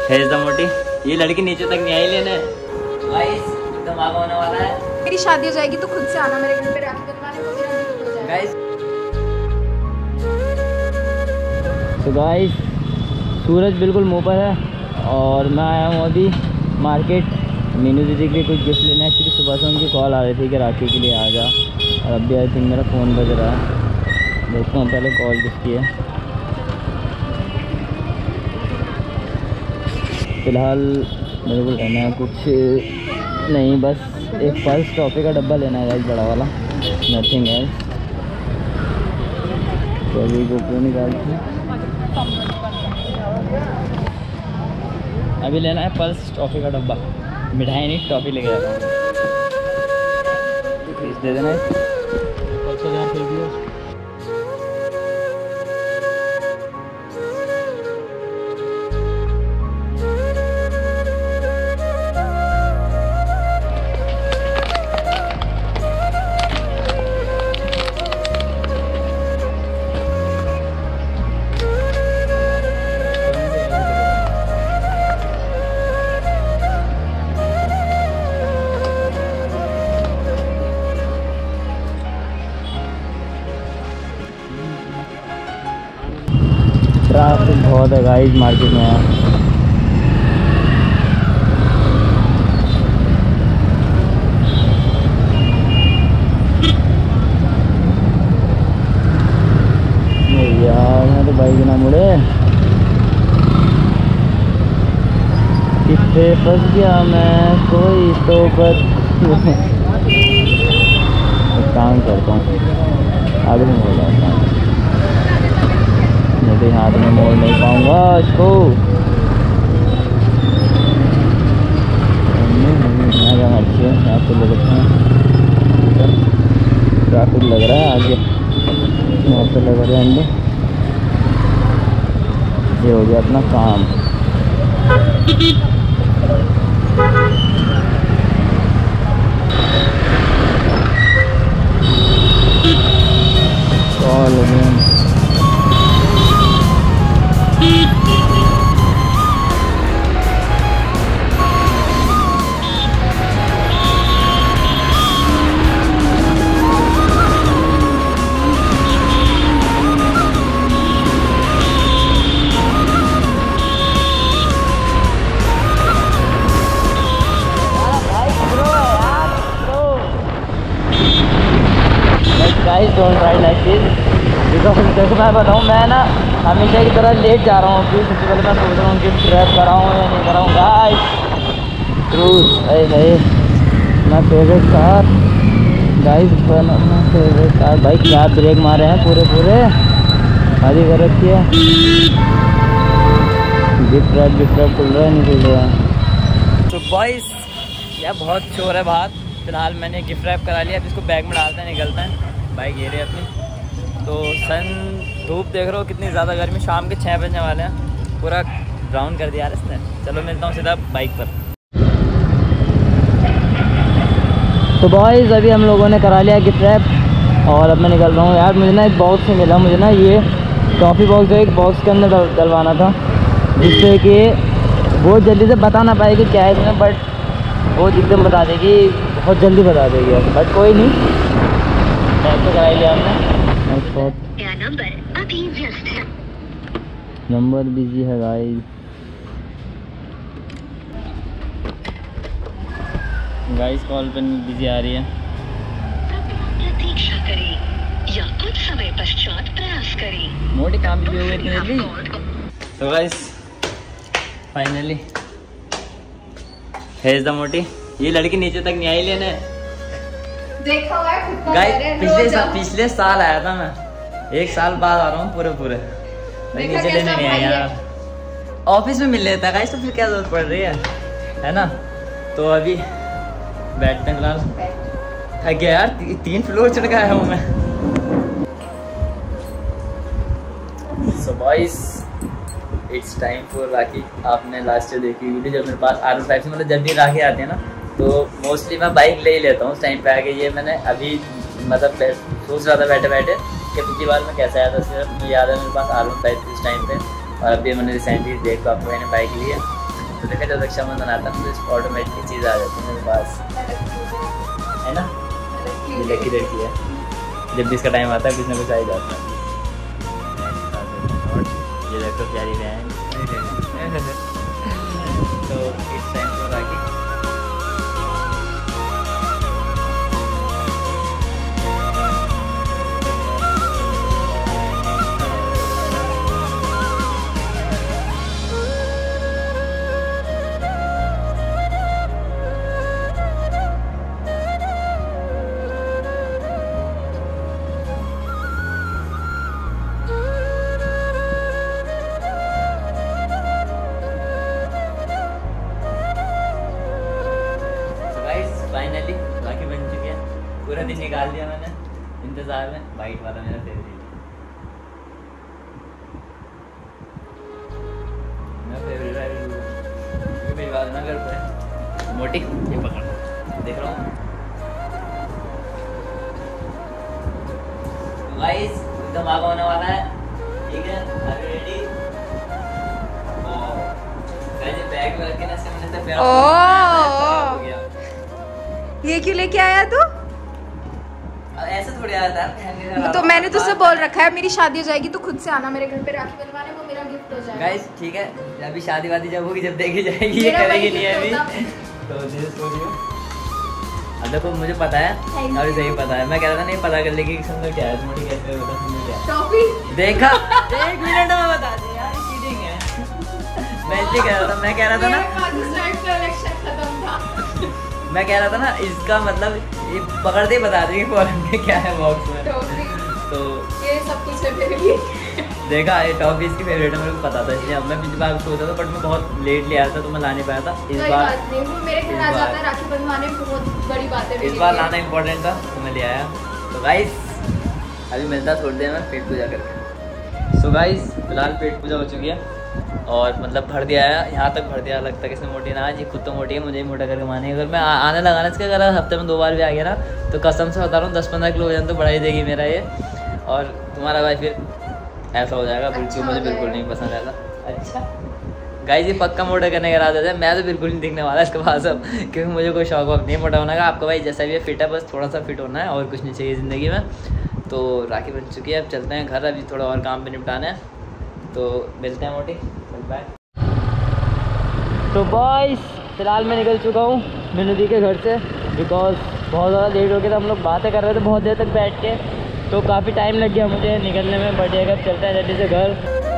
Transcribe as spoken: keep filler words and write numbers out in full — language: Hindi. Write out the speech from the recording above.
हेज द मोटी। ये लड़की नीचे तक नहीं आई लेने। गाइस धमाका होने वाला है। मेरी शादी हो जाएगी तो खुद से आना मेरे घर पे राखी बनवाने को। मेरा दिन हो जाएगा। गाइस तो गाइस सूरज बिल्कुल मुंह पर है और मैं आया हूँ अभी मार्केट मीनू दीदी के लिए कुछ गिफ्ट लेना है। एक्चुअली सुबह से उनकी कॉल आ रही थी कि राखी के लिए आ जा, और अभी आई थिंक मेरा फ़ोन बज रहा है। देखता हूँ पहले कॉल किसकी है। फ़िलहाल मेरे को लेना है कुछ नहीं, बस एक पल्स टॉफ़ी का डब्बा लेना है गाइस, बड़ा वाला, नथिंग एल्स। तो अभी गोप्रो निकालते हैं। अभी लेना है पल्स टॉफ़ी का डब्बा, मिठाई नहीं टॉफ़ी लेके जा रहा हूँ। दे देना पल्स हजार फेंक दिया। ट्रैफिक बहुत है गाइस मार्केट में यार। यार यहाँ तो बाइक ना मुड़े, कितने फंस गया मैं, कोई तो बस काम करता हूँ आगे नहीं हो रहा, मेरे हाथ में मोड़ नहीं पाऊंगा इसको। अच्छी है यहाँ पे ले सकते हैं। ट्रैफिक लग रहा है आगे, यहाँ पे लग रहा है अंदर। ये हो गया अपना काम। Cool guys don't ride like this, because देखो मैं बताऊँ, मैं ना हमेशा की तरह लेट जा रहा हूँ। फिर सबसे पहले मैं सोच रहा हूँ कि ड्राइव कराऊँ या नहीं कराऊँ। गाइस क्रूज है है my favourite car guys, one of my favourite car. भाई क्या ब्रेक मारे हैं पूरे पूरे, आधी कर रखी है। गिफ्ट रैप गिफ्ट रैप खुल रहा है नहीं खुल रहा है। तो बॉयस यार बहुत शोर है बाहर। फिलहाल मैंने गिफ्ट रैप करा लिया, अब इसको बैग में डालते हैं, निकलता है। बाइक ये रही अपनी। तो सन धूप देख रहे हो कितनी ज़्यादा गर्मी, शाम के छः बजने वाले हैं, पूरा ब्राउन कर दिया यार इसने। चलो मिलता हूँ सीधा बाइक पर। तो बॉयज़ अभी हम लोगों ने करा लिया गिफ्ट रैप और अब मैं निकल रहा हूँ। यार मुझे ना एक बॉक्स से मिला, मुझे ना ये टॉफ़ी बॉक्स एक बॉक्स के अंदर डलवाना था, जिससे कि वो जल्दी से बता ना पाएगी क्या है इसमें, बट वो एकदम बता देगी, बहुत जल्दी बता देगी। बट कोई नहीं, तो करा लिया हमने। नंबर अभी व्यस्त है, नंबर बिजी है गाइस। गाइस कॉल पे बिजी आ रही है। प्रतीक्षा करें या कुछ समय पश्चात प्रयास करें। मोटी काम भी हुए इतनी जल्दी। तो गाइस फाइनली हेज द मोटी। ये लड़की नीचे तक नहीं आई लेने। देखा हुआ है खुद का। गाइस पिछले साल पिछले साल आया था मैं, एक साल बाद आ रहा हूँ पूरे पूरे। नीचे लेने नहीं आया यार, ऑफिस में मिल लेता है गाइस, तो फिर क्या जरूरत पड़ रही है, है ना। तो अभी बैठते हैं फिलहाल, थक गया यार, ती, तीन फ्लोर चढ़ के आया हूँ मैं। So boys it's time for Rakhi. आपने लास्ट ईयर देखी वीडियो, जब मेरे पास आर फाइव से मतलब जब भी राखी आती है ना, तो मोस्टली मैं बाइक ले ही लेता हूँ उस टाइम पे आके। ये मैंने अभी मतलब सोच रहा था बैठे बैठे कि पिछली बार में कैसा आया था, सिर्फ मुझे याद है मेरे पास आर वन फाइव थी उस टाइम पे, और अभी मैंने रिसेंटली देख तो आपको मैंने बाइक ली है। तो देखा जब रक्षाबंधन आता है तो इसको ऑटोमेटिकली चीज़ आ जाती है मेरे पास, है ना। ये लकी लड़की है, जब भी इसका टाइम आता है कुछ ना कुछ आ ही जाता है। ये देखो प्यारी बहन। तो it's time for Rakhi. Finally rakhi बन चुकी है, पूरा दिन निकाल दिया मैंने इंतजार में। वाइट वाला मेरा फेवरेट मेरा फेवरेट है, मेरी बात ना कर पाए। मोटी ये पकड़, देख रहा हूँ गाइस, धमाका होने वाला है, ठीक है। Are you ready? Guys bag में रख के ना से मैंने तो प्यार हो गया। ये क्यों लेके आया तू? ऐसे थोड़ी आया था। तो मैंने तुझसे बोल रखा है मेरी शादी हो जाएगी तो खुद से आना मेरे घर पे राखी बनवाने, वो मेरा गिफ्ट हो जाएगा। गाइस ठीक है, अभी शादी वादी जब होगी, जब देखी जाएगी, ये करेगी नहीं अभी तो दिस फॉर यू। अब देखो मुझे पता है, अभी सही पता है, मैं कह रहा था नहीं पता कर लेगी कि सुंदर क्या है, मोटी कैसे होता सुंदर क्या है। टॉफी देखा एक मिनट में बता दे यार, चीटिंग है। मैं इसलिए कह रहा था, मैं कह रहा था ना खत्म था। मैं कह रहा था ना इसका मतलब ये पकड़ते ही बता देंगे फॉरन में क्या है बॉक्स में। तो ये सब कुछ है मेरे लिए। देखा ये टॉफी इसकी फेवरेट है, मेरे को पता था, इसलिए अब मैं पिछली बार सोचा था बट मैं बहुत लेट ले आया था तो मैं ला नहीं पाया था। इस बार नहीं, वो मेरे घर आ जाता है राखी बंधवाने, बहुत बड़ी बात है। इस बार लाना इम्पोर्टेंट था तो मैं ले आया। तो गाइस अभी मिलता थोड़ी देर में पेट पूजा करके। सो गाइस फिलहाल पेट पूजा हो चुकी है और मतलब भर दिया है, यहाँ तक भर दिया। लगता है कि इसमें मोटी ना आज, ये खुद तो मोटी है, मुझे ही मोटा करके माने। अगर मैं आ, आने लगा ना इसके, अगर हफ्ते में दो बार भी आ गया ना तो कसम से बता रहा हूँ दस पंद्रह किलो वजन तो बढ़ा ही देगी मेरा ये। और तुम्हारा भाई फिर ऐसा हो जाएगा बिल्कुल, अच्छा मुझे बिल्कुल नहीं पसंद ऐसा। अच्छा गाइस ये पक्का मोटा करने का इरादा है, मैं तो बिल्कुल नहीं दिखने वाला इसके पास अब, क्योंकि मुझे कोई शौक वौक नहीं मोटा होने का। आपका भाई जैसा भी है फिट है, बस थोड़ा सा फिट होना है और कुछ नहीं चाहिए ज़िंदगी में। तो राखी बन चुकी है, अब चलते हैं घर, अभी थोड़ा और काम भी निपटाना है, तो मिलते हैं मोटी, बाय। तो बॉयस फिलहाल मैं निकल चुका हूँ मीनू दी के घर से, बिकॉज बहुत ज़्यादा लेट हो गया था। हम लोग बातें कर रहे थे बहुत देर तक बैठ के, तो काफ़ी टाइम लग गया मुझे निकलने में। बट अगर चलते हैं जल्दी से घर।